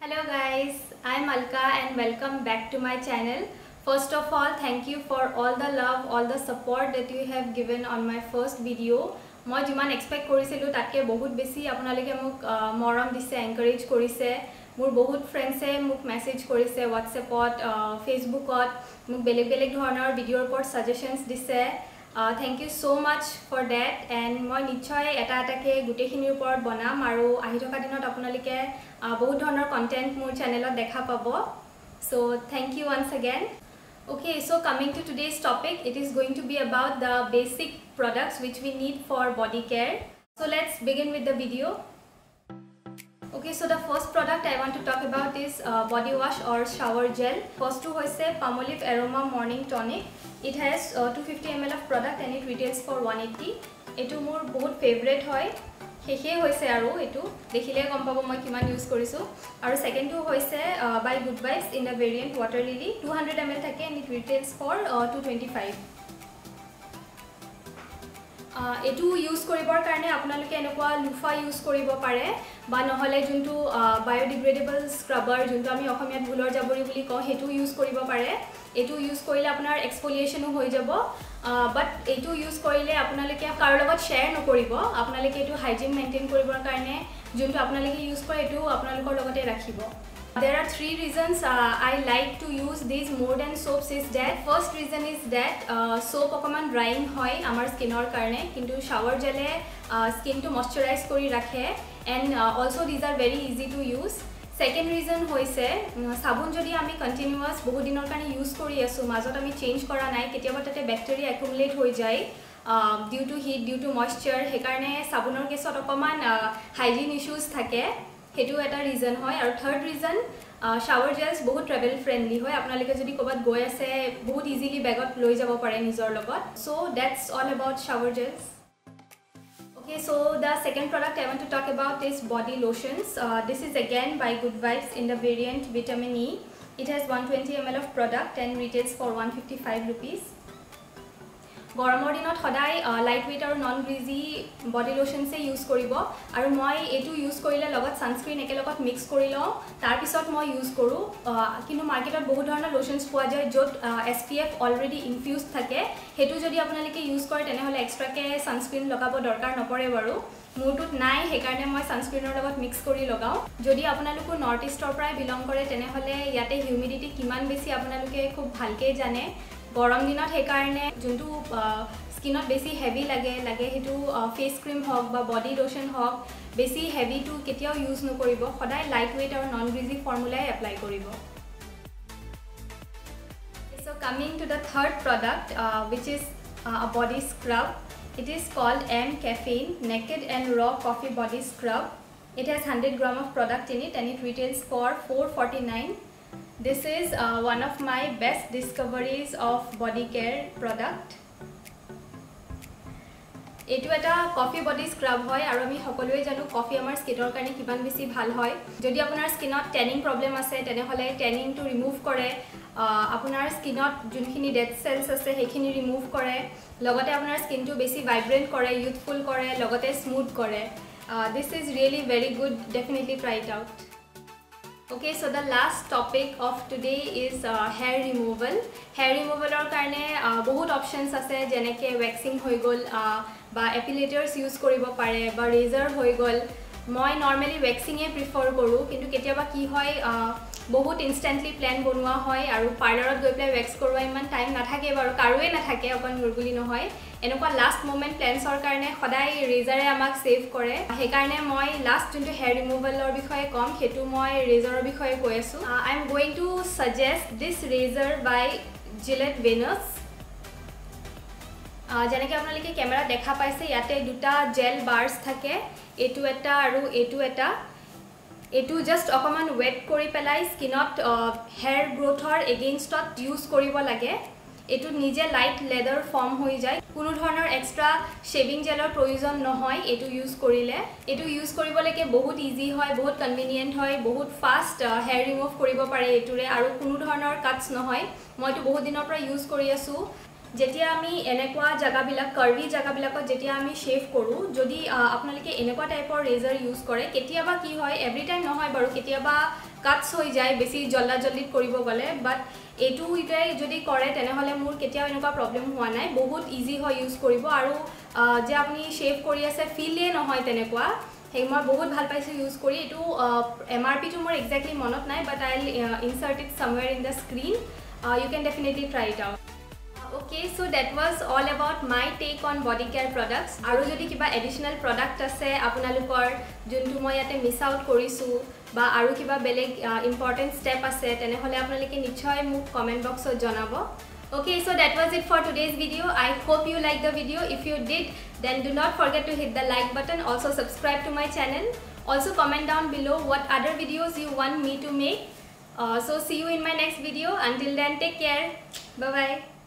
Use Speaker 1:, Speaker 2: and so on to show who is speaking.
Speaker 1: Hello guys, I am Alka and welcome back to my channel. First of all, thank you for all the love, all the support that you have given on my first video. মই যিমান expect কৰিছিলো তাতকে বহুত বেছি আপোনালোকে মোক মৰম দিছে, এনকাৰেজ কৰিছে। মোৰ বহুত ফ্ৰেন্ডছে মোক মেসেজ কৰিছে WhatsAppত, Facebookত, মোক বেলেগ বেলেগ ধৰণৰ ভিডিওৰ ওপৰত সাজেশনস দিছে। Thank you so much for that and মই নিশ্চয় এটা এটাকে গুটেখিনিৰ ওপৰত বনাম আৰু আহি থকা দিনত আপোনালোকে বহুত ধৰণৰ কন্টেন্ট মোৰ চেনেলত দেখা পাব। So thank you once again. Okay, so coming to today's topic, it is going to be about the basic products which we need for body care. So let's begin with the video. Okay, so the first product I want to talk about is body wash or shower gel. First to hoise Palmolive Aroma Morning Tonic. It has 250 ml of product and it retails for 180. Etu mor bahut favorite hoy. Hehe hoise aru etu dekhile gom pabo moi kiman use korisu. Aru second to hoise by Good Vibes in the variant Water Lily. 200 ml thake and it retails for 225. এটু use কৰিবৰ কাৰণে আপোনালোকে এনেকুৱা লুফা use কৰিব পাৰে বা নহলে যোনটো বায়োডিগ্ৰেডেবল স্ক্ৰাবাৰ যোনটো আমি অসমীয়াত ভুলৰ জাবৰি বুলি কওঁ হেতু ইউজ কৰিব পাৰে। এটু ইউজ কৰিলে আপোনাৰ এক্সফোলিয়েশনো হৈ যাব, বাট এটু ইউজ কৰিলে আপোনালোকে কাৰো লগত শেয়াৰ নকৰিব। আপোনালোকে এটু হাইজিন মেইনটেইন কৰিবৰ কাৰণে যোনটো আপোনালোকে ইউজ কৰে এটু আপোনালোকৰ লগতে ৰাখিব। There are three reasons I like to use these more than soaps is that first reason is that soap okaman drying hoy amar skinor karone kintu shower gel skin to moisturize kori rakhe and also these are very easy to use. Second reason hoise sabun jodi ami continuous bohu dinor karone use kori asu majot ami change kora nai ketiaba tate bacteria accumulate hoi jay due to heat due to moisture he karone sabunor kesot okaman hygiene issues thake হেতু এটা reason হয়। আৰু third reason shower জেলস বহুত travel friendly হয়, আপোনালোকে যদি কবাত গৈ আছে বহুত ইজিলি ব্যাগত লৈ যাব পাৰে নিজৰ লগত। So that's all about shower gels. Okay, so the second product I want to talk about is body lotions. This is again by Good Vibes in the variant Vitamin E. It has 120 ml of product and retails for 155 rupees. গৰমৰ দিনত সদায় light weight আৰু non greasy body লোশনছে use কৰিব আৰু মই এটু use কৰিলে লগত সানস্ক্রিন একেলগত মিক্স কৰি লওঁ, তাৰ পিছত মই ইউজ কৰো। কিন্তু মাৰ্কেটত বহুত ধৰণৰ লোশনস পোৱা যায় য'ত SPF অলৰেডি ইনফিউজ থাকে। হেতু যদি আপোনালোকে ইউজ কৰে তেনেহলে এক্সট্ৰাকে সানস্ক্রিন লগাব দৰকাৰ নপৰে বাৰু। মোৰটোত নাই হেকাৰণে মই সানস্ক্রিনৰ লগত মিক্স কৰি লগাও। যদি আপোনালোকে নৰ্থ ইষ্টৰ পৰা বিলং কৰে তেনেহলে ইয়াতে হিউমিডিটি কিমান বেছি আপোনালোকে খুব ভালকে জানে। গৰম দিনত হেকাৰণে যোনটো স্কিনত বেছি হেভি লাগে হেতু ফেস ক্রিম হক বা বডি লোশন হক বেছি হেভি টু কেতিয়াও ইউজ নকৰিব, সদায় লাইট ওয়েট আৰু নন গ্ৰিজি ফৰ্মুলাই এপ্লাই কৰিব। So coming to the third product which is a body scrub. It is called M Caffeine Naked and Raw Coffee Body Scrub. It has 100 gram of product in it and it retails for 449. This is one of my best discoveries of body care product. এটু এটা coffee body scrub হয় আৰু আমি সকলোৱে জানো coffee আমাৰ স্কিনৰ কাৰণে কিমান বেছি ভাল হয়। যদি আপোনাৰ স্কিনত ট্যানিং প্ৰবলেম আছে তেনেহলে ট্যানিং টু ৰিমুভ কৰে, আপোনাৰ স্কিনত যোনখিনি ডেড সেলস আছে হেখিনি ৰিমুভ কৰে, লগতে আপোনাৰ স্কিনটো বেছি ভাইব্ৰেন্ট কৰে, ইউথফুল কৰে, লগতে স্মুথ কৰে। This is really very good, definitely try it out. Okay, so the last topic of today is hair removal. Hair removal or karne bahut options ase jeneke waxing hoi gol ba epilators use koribo pare ba razor hoi gol. Moi normally waxing e prefer koru kintu ketiaba ki hoy বহুত instantly plan বনোৱা হয় আৰু পাৰ্লাৰত গৈ ply wax কৰোৱা ইমান time নাথাকে বাৰু, কাৰোৱে নাথাকে অকন মুৰগুলি নহয়। এনেকুৱা লাষ্ট মোমেন্ট প্ল্যানছৰ কাৰণে সদায় ৰেজাৰে আমাক সেভ কৰে। সেই কাৰণে মই লাষ্ট যোনটো হেয়াৰ ৰিমুভালৰ বিষয়ে কম হেতু মই ৰেজাৰৰ বিষয়ে কৈ আছো। I am going to suggest this razor by Gillette Venus. যেনেকৈ আপোনালোকে কেমেৰা দেখা পাইছে ইয়াতে দুটা জেল বাৰ্স থাকে, এটু এটা আৰু এটু এটা। এটু জাস্ট অকমান ওয়েট কৰি পেলাই স্কিনত হেয়াৰ গ্ৰোথৰ এগেইনষ্টত ইউজ কৰিব লাগে। এটু নিজে লাইট লেদাৰ ফৰ্ম হৈ যায়, কোনো ধৰণৰ এক্সট্ৰা শেভিং জেলৰ প্ৰয়োজন নহয় এটু ইউজ কৰিলে। এটু ইউজ কৰিবলৈকে বহুত ইজি হয়, বহুত কনভিনিয়েন্ট হয়, বহুত ফাষ্ট হেয়াৰ ৰিমুভ কৰিব পাৰে এটুৰে আৰু কোনো ধৰণৰ কাটছ নহয়। মইতো বহুত দিনৰ পৰা ইউজ কৰি আছো। যেতিয়া আমি এনেকুৱা জায়গাবিলাক কাৰ্ভি জায়গাবিলাকত যেতিয়া আমি শেভ কৰো, যদি আপোনালোকে এনেকুৱা টাইপৰ ৰেজাৰ ইউজ কৰে কেতিয়াবা কি হয় এভৰি টাইম নহয় বাৰু, কেতিয়াবা কাটছ হৈ যায় বেছি জল্দা জল্দিত কৰিব গ'লে বাট এটু ইটাই যদি কৰে তেনেহলে মোৰ কেতিয়াও এনেকুৱা প্ৰবলেম হোৱা নাই বহুত ইজি হয় ইউজ কৰিব আৰু যে আপুনি শেভ কৰি আছে ফিলে নহয় তেনেকুৱা সেই মই বহুত ভাল পাইছো ইউজ কৰি এটু MRP টো মোৰ এক্স্যাক্টলি মনত নাই but I will insert it somewhere in the screen you can definitely try it out. Okay, so that was all about my take on body care products. Aru jodi kiba additional product ase apnalukor juntu moi yate miss out korisu ba aru kiba beleg important step ase tenehole apnalike nichhoy muk comment box ot janabo. Okay, so that was it for today's video. I hope you liked the video. If you did, then do not forget to hit the like button. Also subscribe to my channel. Also comment down below what other videos you want me to make. So see you in my next video. Until then, take care. Bye bye.